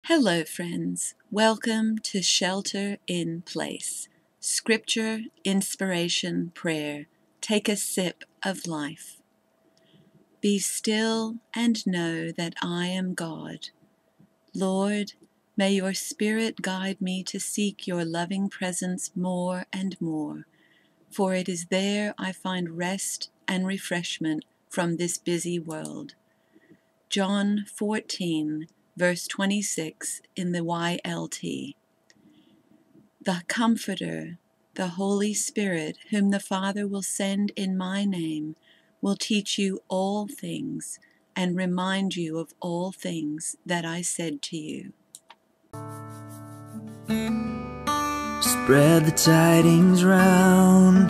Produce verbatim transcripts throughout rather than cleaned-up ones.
Hello, friends. Welcome to Shelter in Place. Scripture, inspiration, prayer. Take a sip of life. Be still and know that I am God. Lord, may your Spirit guide me to seek your loving presence more and more, for it is there I find rest and refreshment from this busy world. John fourteen, verse twenty-six in the Y L T. The Comforter, the Holy Spirit, whom the Father will send in my name, will teach you all things and remind you of all things that I said to you. Spread the tidings round,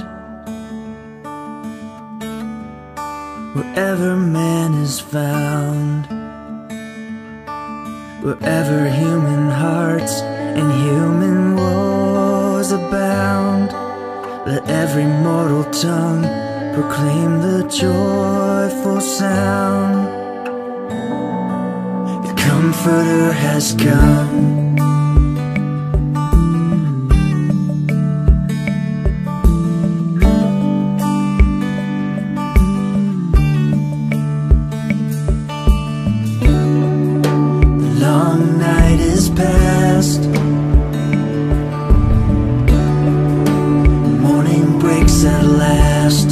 wherever man is found, wherever human hearts and human woes abound. Let every mortal tongue proclaim the joyful sound. The Comforter has come. Past, morning breaks at last.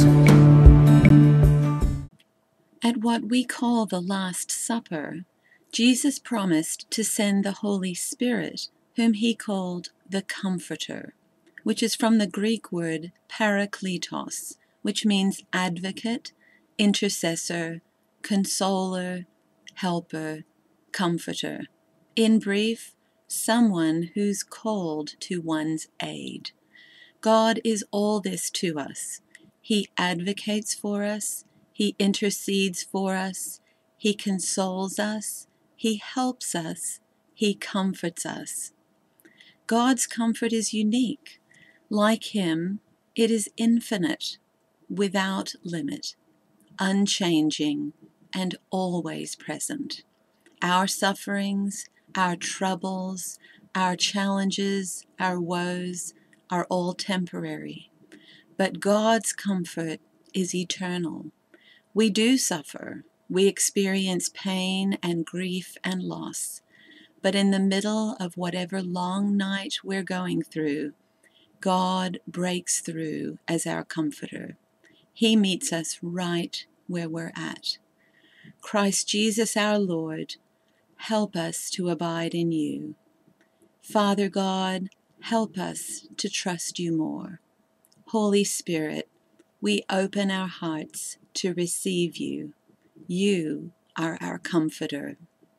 At what we call the Last Supper, Jesus promised to send the Holy Spirit, whom he called the Comforter, which is from the Greek word parakletos, which means advocate, intercessor, consoler, helper, comforter. In brief, someone who's called to one's aid. God is all this to us. He advocates for us. He intercedes for us. He consoles us. He helps us. He comforts us. God's comfort is unique. Like him, it is infinite, without limit, unchanging, and always present. Our sufferings, our troubles, our challenges, our woes are all temporary, but God's comfort is eternal. We do suffer, we experience pain and grief and loss, but in the middle of whatever long night we're going through, God breaks through as our comforter. He meets us right where we're at. Christ Jesus our Lord, help us to abide in you. Father God, help us to trust you more. Holy Spirit, we open our hearts to receive you. You are our comforter.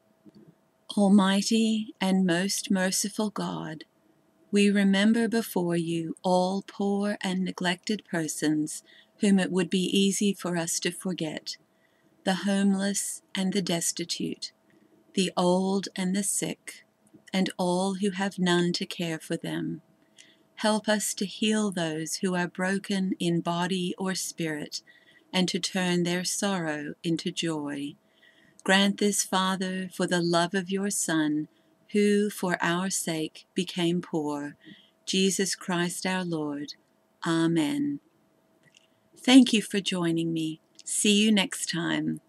Almighty and most merciful God, we remember before you all poor and neglected persons whom it would be easy for us to forget, the homeless and the destitute, the old and the sick, and all who have none to care for them. Help us to heal those who are broken in body or spirit, and to turn their sorrow into joy. Grant this, Father, for the love of your Son, who for our sake became poor, Jesus Christ our Lord. Amen. Thank you for joining me. See you next time.